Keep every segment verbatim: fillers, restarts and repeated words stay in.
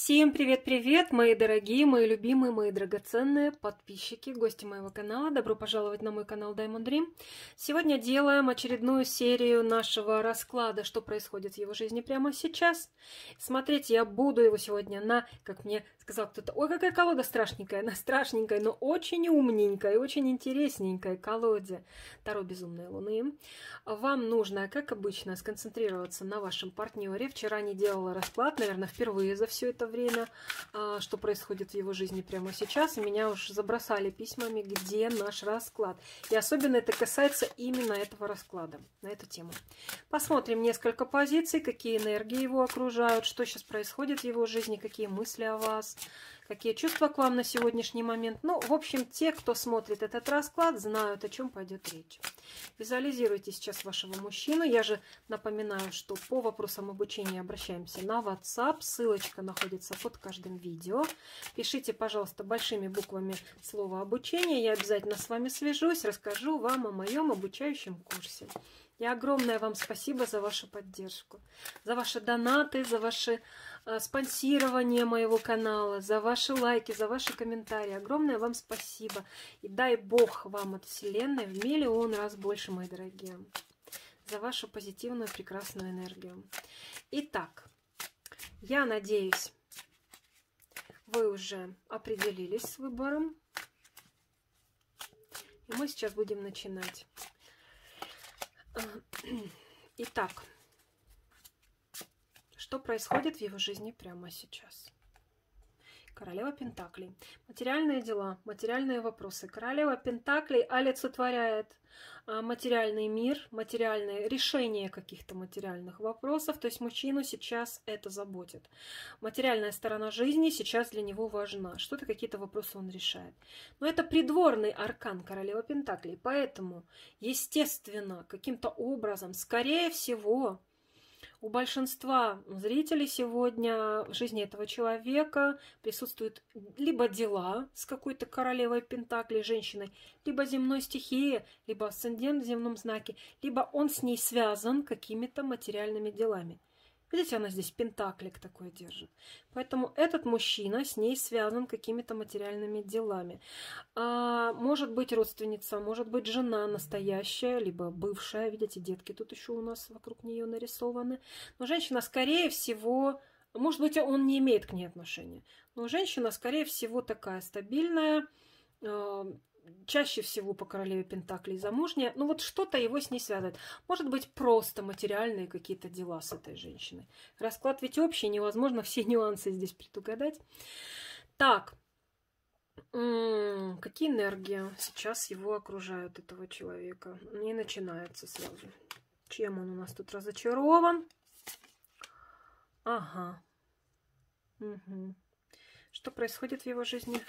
Всем привет-привет, мои дорогие, мои любимые, мои драгоценные подписчики, гости моего канала. Добро пожаловать на мой канал Diamond Dream. Сегодня делаем очередную серию нашего расклада, что происходит в его жизни прямо сейчас. Смотреть я буду его сегодня на, как мне сказал кто-то, ой, какая колода страшненькая, она страшненькая, но очень умненькая и очень интересненькая колоде Таро Безумной Луны. Вам нужно, как обычно, сконцентрироваться на вашем партнере. Вчера не делала расклад, наверное, впервые за все это время, что происходит в его жизни прямо сейчас. И меня уж забросали письмами, где наш расклад. И особенно это касается именно этого расклада, на эту тему. Посмотрим несколько позиций, какие энергии его окружают, что сейчас происходит в его жизни, какие мысли о вас, какие чувства к вам на сегодняшний момент. Ну, в общем, те, кто смотрит этот расклад, знают, о чем пойдет речь. Визуализируйте сейчас вашего мужчину. Я же напоминаю, что по вопросам обучения обращаемся на WhatsApp. Ссылочка находится под каждым видео. Пишите, пожалуйста, большими буквами слово «обучение». Я обязательно с вами свяжусь, расскажу вам о моем обучающем курсе. И огромное вам спасибо за вашу поддержку, за ваши донаты, за ваше э, спонсирование моего канала, за ваши лайки, за ваши комментарии. Огромное вам спасибо. И дай Бог вам от Вселенной в миллион раз больше, мои дорогие, за вашу позитивную, прекрасную энергию. Итак, я надеюсь, вы уже определились с выбором. И мы сейчас будем начинать. Итак, что происходит в его жизни прямо сейчас? Королева Пентаклей. Материальные дела, материальные вопросы. Королева Пентаклей олицетворяет материальный мир, материальные решения каких-то материальных вопросов. То есть мужчину сейчас это заботит. Материальная сторона жизни сейчас для него важна. Что-то, какие-то вопросы он решает. Но это придворный аркан Королева Пентаклей. Поэтому, естественно, каким-то образом, скорее всего, у большинства зрителей сегодня в жизни этого человека присутствуют либо дела с какой-то королевой Пентаклей, женщиной, либо земной стихией, либо асцендент в земном знаке, либо он с ней связан какими-то материальными делами. Видите, она здесь пентаклик такой держит. Поэтому этот мужчина с ней связан какими-то материальными делами. А, может быть родственница, может быть жена настоящая, либо бывшая. Видите, детки тут еще у нас вокруг нее нарисованы. Но женщина, скорее всего, может быть, он не имеет к ней отношения. Но женщина, скорее всего, такая стабильная, чаще всего по королеве Пентаклей замужняя. Ну вот что-то его с ней связывает. Может быть, просто материальные какие-то дела с этой женщиной. Расклад ведь общий, невозможно все нюансы здесь предугадать. Так, какие энергии сейчас его окружают, этого человека? Не начинается сразу. Чем он у нас тут разочарован? Ага. Угу. Что происходит в его жизни?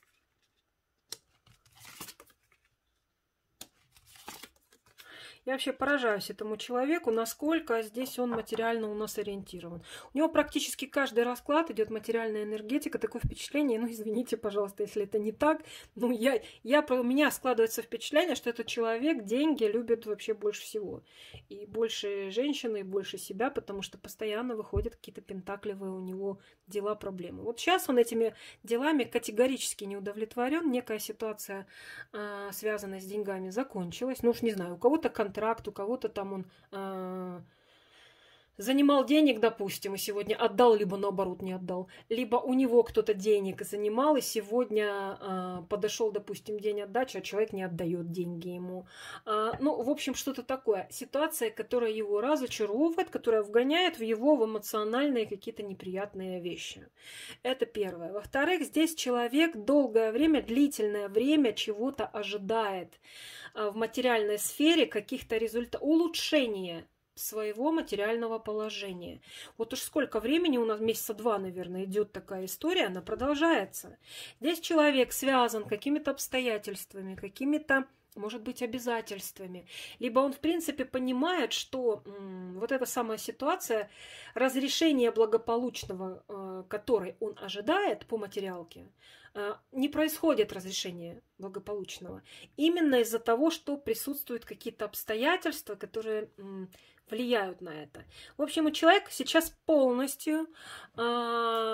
Я вообще поражаюсь этому человеку, насколько здесь он материально у нас ориентирован. У него практически каждый расклад идет материальная энергетика, такое впечатление, ну извините, пожалуйста, если это не так, ну я, я, у меня складывается впечатление, что этот человек деньги любит вообще больше всего. И больше женщины, и больше себя, потому что постоянно выходят какие-то пентаклевые у него дела, проблемы. Вот сейчас он этими делами категорически не удовлетворен, некая ситуация, э, связанная с деньгами, закончилась. Ну уж не знаю, у кого-то контракт, у кого-то там он э, занимал денег, допустим, и сегодня отдал, либо наоборот не отдал. Либо у него кто-то денег занимал, и сегодня э, подошел, допустим, день отдачи, а человек не отдает деньги ему. Э, ну, в общем, что-то такое. Ситуация, которая его разочаровывает, которая вгоняет в его в эмоциональные какие-то неприятные вещи. Это первое. Во-вторых, здесь человек долгое время, длительное время чего-то ожидает в материальной сфере, каких-то результатов, улучшения своего материального положения. Вот уж сколько времени у нас, месяца два, наверное, идет такая история, она продолжается. Здесь человек связан какими-то обстоятельствами, какими-то, может быть, обязательствами. Либо он, в принципе, понимает, что м, вот эта самая ситуация, разрешение благополучного, э, которой он ожидает по материалке, э, не происходит разрешение благополучного. Именно из-за того, что присутствуют какие-то обстоятельства, которые м, влияют на это. В общем, у человека сейчас полностью э,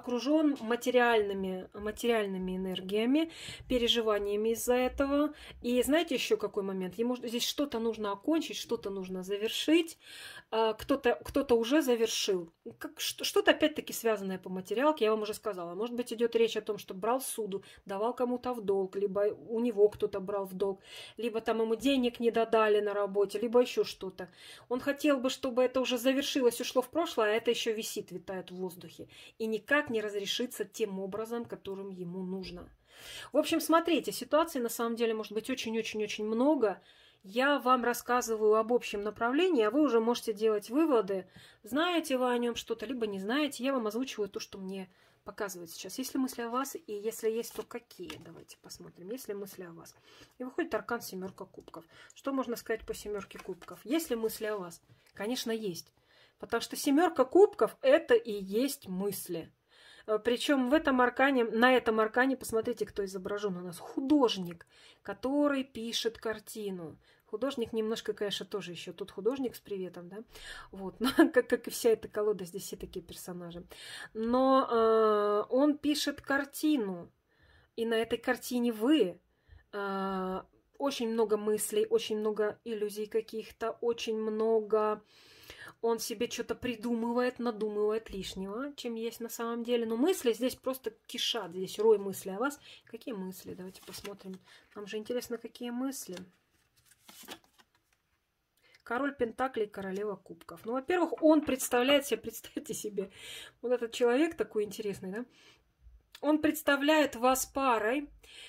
окружен материальными, материальными энергиями, переживаниями из-за этого. И знаете еще какой момент? Ему здесь что-то нужно окончить, что-то нужно завершить. Кто-то кто-то уже завершил. Как, что-то опять-таки связанное по материалке, я вам уже сказала. Может быть, идет речь о том, что брал суду, давал кому-то в долг, либо у него кто-то брал в долг, либо там ему денег не додали на работе, либо еще что-то. Он хотел бы, чтобы это уже завершилось, ушло в прошлое, а это еще висит, витает в воздухе. И никак не разрешится тем образом, которым ему нужно. В общем, смотрите, ситуаций на самом деле может быть очень-очень-очень много. Я вам рассказываю об общем направлении, а вы уже можете делать выводы. Знаете вы о нем что-то, либо не знаете. Я вам озвучиваю то, что мне показывает сейчас. Есть ли мысли о вас, и если есть, то какие? Давайте посмотрим. Есть ли мысли о вас? И выходит аркан семерка кубков. Что можно сказать по семерке кубков? Есть ли мысли о вас? Конечно, есть. Потому что семерка кубков – это и есть мысли. Причем в этом аркане, на этом аркане, посмотрите, кто изображен у нас. Художник, который пишет картину. Художник немножко, конечно, тоже еще. Тут художник с приветом, да? Вот, но, как, как и вся эта колода, здесь все такие персонажи. Но э, он пишет картину. И на этой картине вы. Э, очень много мыслей, очень много иллюзий каких-то, очень много... Он себе что-то придумывает, надумывает лишнего, чем есть на самом деле. Но мысли здесь просто кишат. Здесь рой мыслей о вас. Какие мысли? Давайте посмотрим. Нам же интересно, какие мысли. Король Пентаклей, королева кубков. Ну, во-первых, он представляет себе, представьте себе, вот этот человек такой интересный, да? Он представляет вас парой,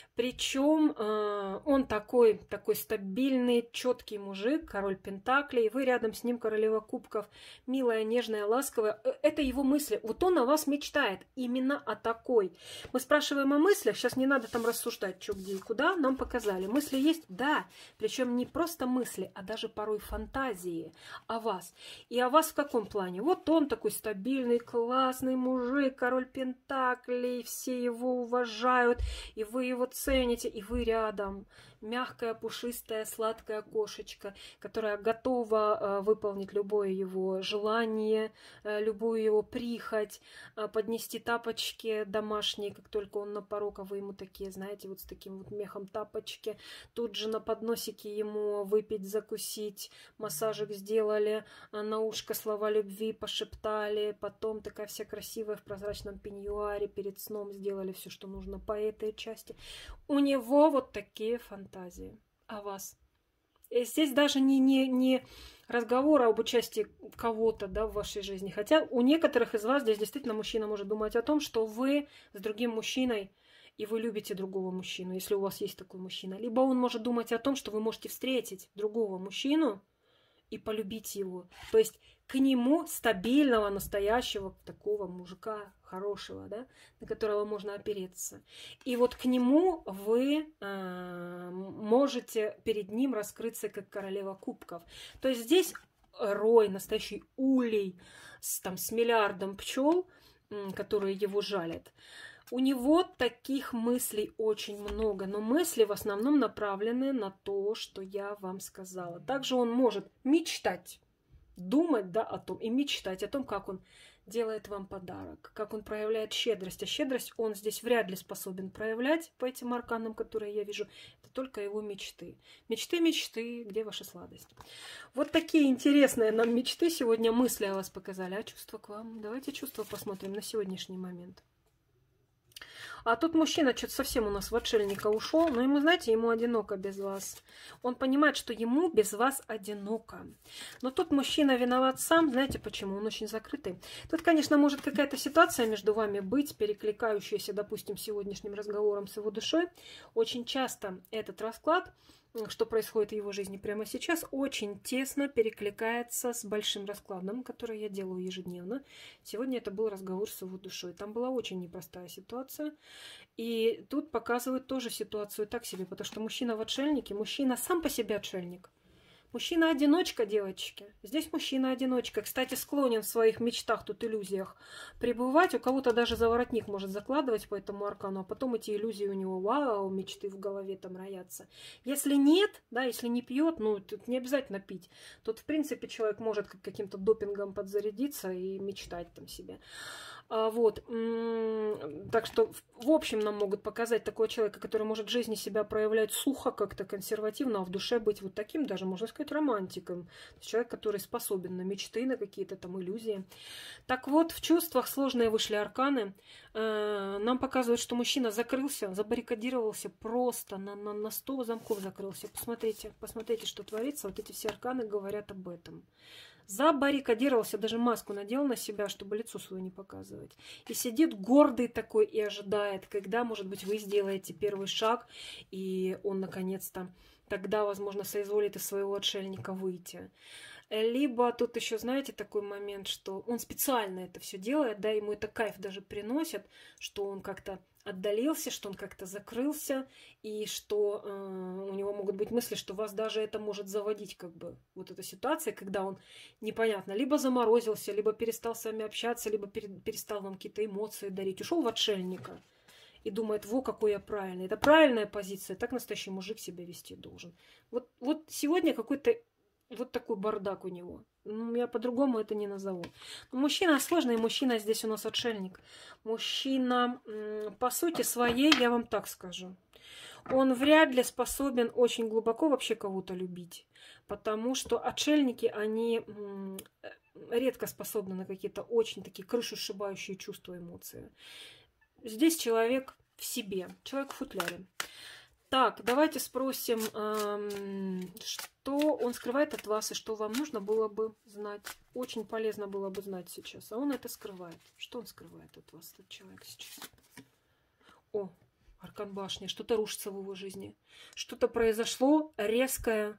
причем э, он такой, такой стабильный, четкий мужик, король Пентаклей, вы рядом с ним королева кубков, милая, нежная, ласковая. Это его мысли. Вот он о вас мечтает именно о такой. Мы спрашиваем о мыслях, сейчас не надо там рассуждать, что, где и куда, нам показали. Мысли есть? Да. Причем не просто мысли, а даже порой фантазии о вас. И о вас в каком плане? Вот он такой стабильный, классный мужик, король Пентаклей, все его уважают, и вы его цените, и вы рядом. Мягкая, пушистая, сладкая кошечка, которая готова э, выполнить любое его желание, э, любую его прихоть, э, поднести тапочки домашние, как только он на порог, а вы ему такие, знаете, вот с таким вот мехом тапочки. Тут же на подносике ему выпить, закусить, массажик сделали, э, на ушко слова любви пошептали, потом такая вся красивая в прозрачном пеньюаре, перед сном сделали все, что нужно по этой части. У него вот такие фантазии о вас. И здесь даже не, не, не разговор об участии кого-то, да, в вашей жизни. Хотя у некоторых из вас здесь действительно мужчина может думать о том, что вы с другим мужчиной, и вы любите другого мужчину, если у вас есть такой мужчина. Либо он может думать о том, что вы можете встретить другого мужчину и полюбить его. То есть к нему стабильного, настоящего такого мужика, хорошего, да, на которого можно опереться. И вот к нему вы э, можете перед ним раскрыться как королева кубков. То есть здесь рой, настоящий улей с, там, с миллиардом пчел, э, которые его жалят. У него таких мыслей очень много, но мысли в основном направлены на то, что я вам сказала. Также он может мечтать, думать, да, о том, и мечтать о том, как он делает вам подарок, как он проявляет щедрость. А щедрость он здесь вряд ли способен проявлять по этим арканам, которые я вижу. Это только его мечты. Мечты, мечты, где ваша сладость? Вот такие интересные нам мечты сегодня, мысли о вас показали. А чувства к вам? Давайте чувства посмотрим на сегодняшний момент. А тут мужчина что-то совсем у нас в отшельника ушел, но ему, знаете, ему одиноко без вас. Он понимает, что ему без вас одиноко. Но тут мужчина виноват сам, знаете почему? Он очень закрытый. Тут, конечно, может какая-то ситуация между вами быть, перекликающаяся, допустим, сегодняшним разговором с его душой. Очень часто этот расклад, что происходит в его жизни прямо сейчас, очень тесно перекликается с большим раскладом, который я делаю ежедневно. Сегодня это был разговор с его душой. Там была очень непростая ситуация. И тут показывают тоже ситуацию так себе, потому что мужчина в отшельнике, мужчина сам по себе отшельник. Мужчина-одиночка, девочки. Здесь мужчина-одиночка. Кстати, склонен в своих мечтах, тут иллюзиях пребывать. У кого-то даже заворотник может закладывать по этому аркану, а потом эти иллюзии у него, вау, мечты в голове там роятся. Если нет, да, если не пьет, ну, тут не обязательно пить. Тут, в принципе, человек может каким-то допингом подзарядиться и мечтать там себе. А, вот. Так что, в общем, нам могут показать такого человека, который может в жизни себя проявлять сухо, как-то консервативно, а в душе быть вот таким, даже, можно сказать, романтиком. Человек, который способен на мечты, на какие-то там иллюзии. Так вот, в чувствах сложные вышли арканы. Нам показывают, что мужчина закрылся, забаррикадировался просто, на, на, на сто замков закрылся. Посмотрите, посмотрите, что творится. Вот эти все арканы говорят об этом. Забаррикадировался, даже маску надел на себя, чтобы лицо свое не показывать. И сидит гордый такой и ожидает, когда, может быть, вы сделаете первый шаг, и он, наконец-то, тогда, возможно, соизволит из своего отшельника выйти. Либо тут еще, знаете, такой момент, что он специально это все делает, да, ему это кайф даже приносит, что он как-то отдалился, что он как-то закрылся, и что э, у него могут быть мысли, что вас даже это может заводить, как бы, вот эта ситуация, когда он, непонятно, либо заморозился, либо перестал с вами общаться, либо перестал вам какие-то эмоции дарить, ушел в отшельника и думает, во, какой я правильный. Это правильная позиция, так настоящий мужик себя вести должен. Вот, вот сегодня какой-то вот такой бардак у него. Ну, я по-другому это не назову. Но мужчина сложный, мужчина здесь у нас отшельник. Мужчина, по сути своей, я вам так скажу, он вряд ли способен очень глубоко вообще кого-то любить. Потому что отшельники, они редко способны на какие-то очень такие крышеушибающие чувства, эмоции. Здесь человек в себе, человек в футляре. Так, давайте спросим, эм, что он скрывает от вас и что вам нужно было бы знать. Очень полезно было бы знать сейчас. А он это скрывает. Что он скрывает от вас, этот человек сейчас? О, аркан башни. Что-то рушится в его жизни. Что-то произошло резкое.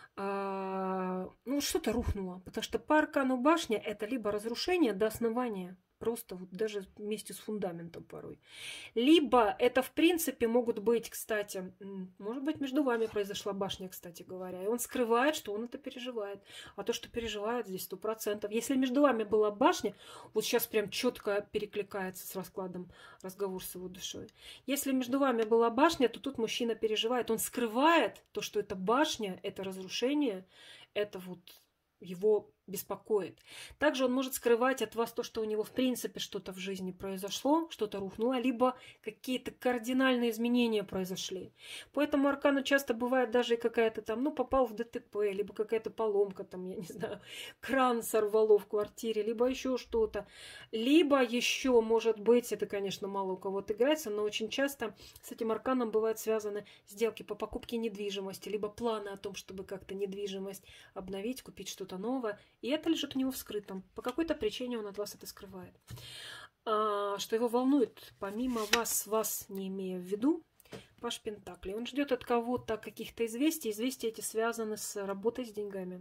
Э, ну, что-то рухнуло. Потому что по аркану башня это либо разрушение до основания. Просто вот даже вместе с фундаментом порой. Либо это, в принципе, могут быть, кстати, может быть, между вами произошла башня, кстати говоря. И он скрывает, что он это переживает. А то, что переживает, здесь сто процентов. Если между вами была башня, вот сейчас прям четко перекликается с раскладом разговор с его душой. Если между вами была башня, то тут мужчина переживает. Он скрывает то, что это башня, это разрушение, это вот его беспокоит. Также он может скрывать от вас то, что у него в принципе что-то в жизни произошло, что-то рухнуло, либо какие-то кардинальные изменения произошли. Поэтому аркану часто бывает даже и какая-то там, ну, попал в ДТП, либо какая-то поломка, там, я не знаю, кран сорвало в квартире, либо еще что-то. Либо еще, может быть, это, конечно, мало у кого отыграется, но очень часто с этим арканом бывают связаны сделки по покупке недвижимости, либо планы о том, чтобы как-то недвижимость обновить, купить что-то новое. И это лежит у него в скрытом. По какой-то причине он от вас это скрывает. А, что его волнует, помимо вас, вас не имея в виду, Паш Пентаклей. Он ждет от кого-то каких-то известий. Известия эти связаны с работой с деньгами.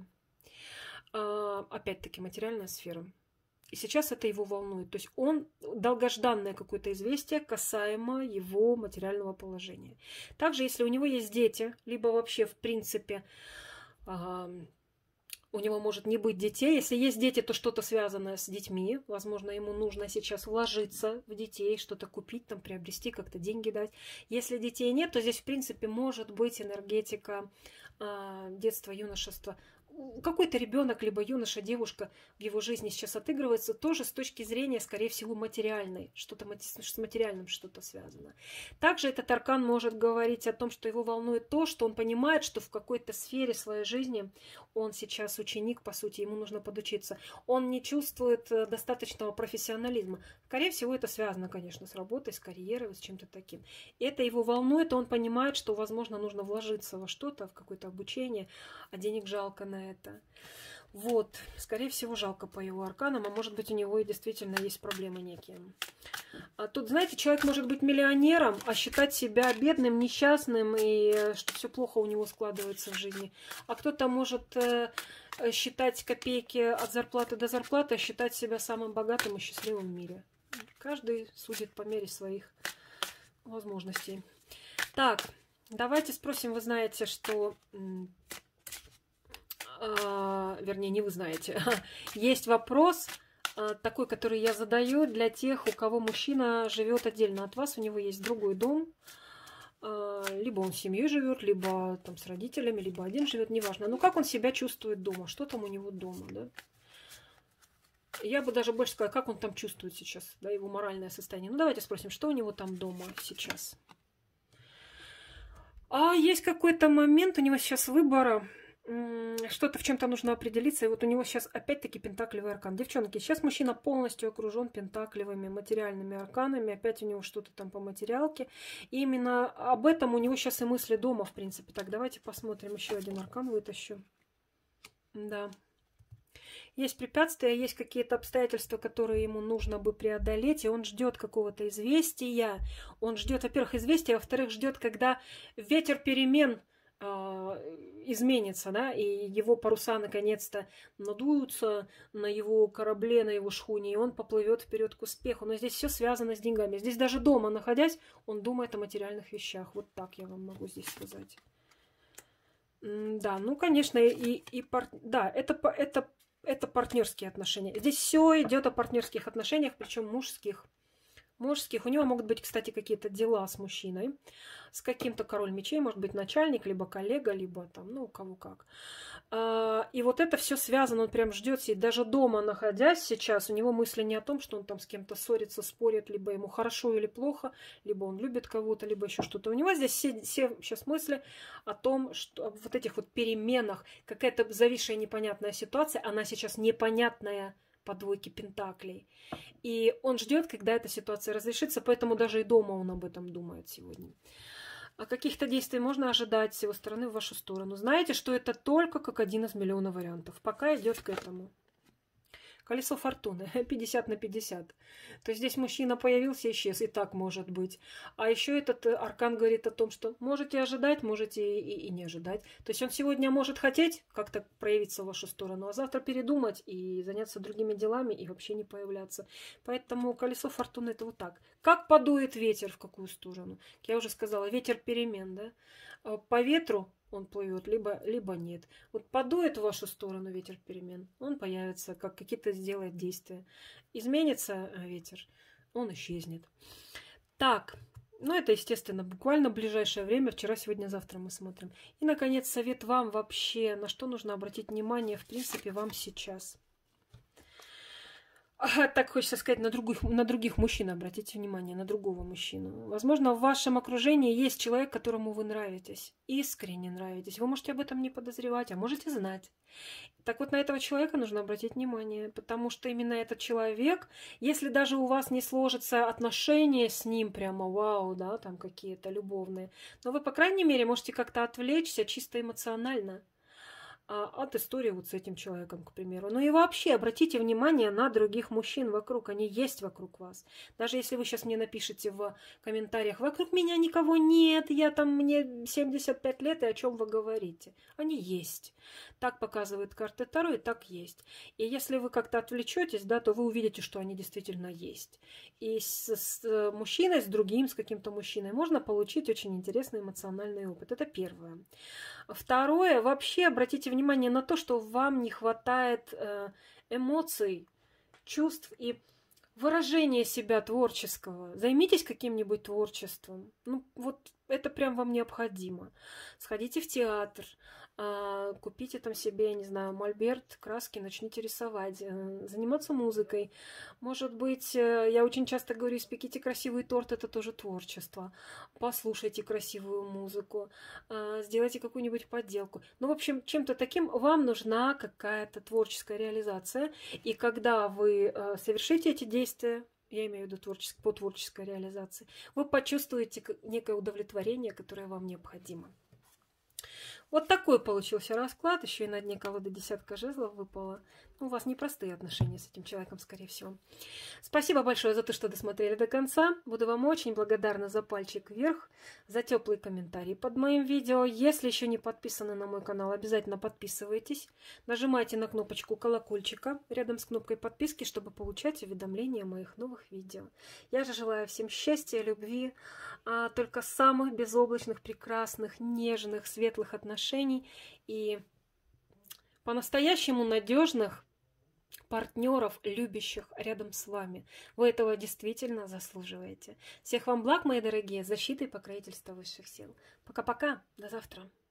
А, опять-таки материальная сфера. И сейчас это его волнует. То есть он долгожданное какое-то известие касаемо его материального положения. Также, если у него есть дети, либо вообще в принципе... А, у него может не быть детей. Если есть дети, то что-то связанное с детьми. Возможно, ему нужно сейчас вложиться в детей, что-то купить, там, приобрести, как-то деньги дать. Если детей нет, то здесь, в принципе, может быть энергетика э, детства, юношества. Какой-то ребенок, либо юноша, девушка в его жизни сейчас отыгрывается тоже с точки зрения, скорее всего, материальной. Что-то с материальным что-то связано. Также этот аркан может говорить о том, что его волнует то, что он понимает, что в какой-то сфере своей жизни он сейчас ученик, по сути, ему нужно подучиться. Он не чувствует достаточного профессионализма. Скорее всего, это связано, конечно, с работой, с карьерой, с чем-то таким. И это его волнует, и он понимает, что, возможно, нужно вложиться во что-то, в какое-то обучение, а денег жалко на это. Вот, скорее всего, жалко по его арканам, а может быть, у него и действительно есть проблемы некие. А тут, знаете, человек может быть миллионером, а считать себя бедным, несчастным, и что все плохо у него складывается в жизни. А кто-то может э, считать копейки от зарплаты до зарплаты, а считать себя самым богатым и счастливым в мире. Каждый судит по мере своих возможностей. Так, давайте спросим, вы знаете, что... Uh, вернее, не вы знаете. Есть вопрос uh, такой, который я задаю для тех, у кого мужчина живет отдельно от вас, у него есть другой дом, uh, либо он с семьей живет, либо там с родителями, либо один живет, неважно. Но как он себя чувствует дома, что там у него дома, да? Я бы даже больше сказала, как он там чувствует сейчас, да, его моральное состояние. Ну, давайте спросим, что у него там дома сейчас. А есть какой-то момент, у него сейчас выбора, что-то в чем-то нужно определиться, и вот у него сейчас опять-таки пентаклевый аркан. Девчонки, сейчас мужчина полностью окружен пентаклевыми материальными арканами, опять у него что-то там по материалке. И именно об этом у него сейчас и мысли дома, в принципе. Так, давайте посмотрим, еще один аркан вытащу. Да. Есть препятствия, есть какие-то обстоятельства, которые ему нужно бы преодолеть, и он ждет какого-то известия. Он ждет, во-первых, известия, а во-вторых, ждет, когда ветер перемен э, изменится, да, и его паруса наконец-то надуются на его корабле, на его шхуне, и он поплывет вперед к успеху. Но здесь все связано с деньгами. Здесь даже дома находясь, он думает о материальных вещах. Вот так я вам могу здесь сказать. Да, ну, конечно, и, и пар... да, это, это, это партнерские отношения. Здесь все идет о партнерских отношениях, причем мужских. Мужских. У него могут быть, кстати, какие-то дела с мужчиной, с каким-то король мечей, может быть, начальник, либо коллега, либо там, ну, у кого как. И вот это все связано, он прям ждет, и даже дома находясь сейчас, у него мысли не о том, что он там с кем-то ссорится, спорит, либо ему хорошо или плохо, либо он любит кого-то, либо еще что-то. У него здесь все, все сейчас мысли о том, что о вот этих вот переменах, какая-то зависшая непонятная ситуация, она сейчас непонятная по двойке пентаклей. И он ждет, когда эта ситуация разрешится, поэтому даже и дома он об этом думает сегодня. А каких-то действий можно ожидать с его стороны в вашу сторону. Знаете, что это только как один из миллиона вариантов. Пока идет к этому. Колесо фортуны. пятьдесят на пятьдесят. То есть здесь мужчина появился, исчез. И так может быть. А еще этот аркан говорит о том, что можете ожидать, можете и, и, и не ожидать. То есть он сегодня может хотеть как-то проявиться в вашу сторону, а завтра передумать и заняться другими делами и вообще не появляться. Поэтому колесо фортуны это вот так. Как подует ветер в какую сторону? Я уже сказала, ветер перемен, да? По ветру он плывет, либо, либо нет. Вот подует в вашу сторону ветер перемен, он появится, как какие-то сделает действия. Изменится ветер, он исчезнет. Так, ну это, естественно, буквально в ближайшее время, вчера, сегодня, завтра мы смотрим. И, наконец, совет вам вообще, на что нужно обратить внимание, в принципе, вам сейчас. А, так хочется сказать, на других, на других мужчин обратите внимание, на другого мужчину. Возможно, в вашем окружении есть человек, которому вы нравитесь, искренне нравитесь. Вы можете об этом не подозревать, а можете знать. Так вот, на этого человека нужно обратить внимание, потому что именно этот человек, если даже у вас не сложатся отношения с ним, прямо вау, да, там какие-то любовные, но вы, по крайней мере, можете как-то отвлечься чисто эмоционально от истории вот с этим человеком, к примеру. Ну и вообще, обратите внимание на других мужчин вокруг. Они есть вокруг вас. Даже если вы сейчас мне напишите в комментариях, вокруг меня никого нет, я там, мне семьдесят пять лет, и о чем вы говорите? Они есть. Так показывают карты Таро, и так есть. И если вы как-то отвлечетесь, да, то вы увидите, что они действительно есть. И с, с мужчиной, с другим, с каким-то мужчиной можно получить очень интересный эмоциональный опыт. Это первое. Второе, вообще обратите внимание на то, что вам не хватает эмоций, чувств и выражения себя творческого. Займитесь каким-нибудь творчеством. Ну, вот это прям вам необходимо. Сходите в театр, купите там себе, не знаю, мольберт, краски, начните рисовать, заниматься музыкой. Может быть, я очень часто говорю, испеките красивый торт, это тоже творчество. Послушайте красивую музыку, сделайте какую-нибудь подделку. Ну, в общем, чем-то таким вам нужна какая-то творческая реализация. И когда вы совершите эти действия, я имею в виду творческ... по творческой реализации, вы почувствуете некое удовлетворение, которое вам необходимо. Вот такой получился расклад. Еще и на дне колоды десятка жезлов выпала. Ну, у вас непростые отношения с этим человеком, скорее всего. Спасибо большое за то, что досмотрели до конца. Буду вам очень благодарна за пальчик вверх, за теплые комментарии под моим видео. Если еще не подписаны на мой канал, обязательно подписывайтесь. Нажимайте на кнопочку колокольчика рядом с кнопкой подписки, чтобы получать уведомления о моих новых видео. Я же желаю всем счастья, любви, а только самых безоблачных, прекрасных, нежных, светлых отношений и по-настоящему надежных партнеров, любящих рядом с вами. Вы этого действительно заслуживаете. Всех вам благ, мои дорогие, защиты и покровительства высших сил. Пока-пока, до завтра.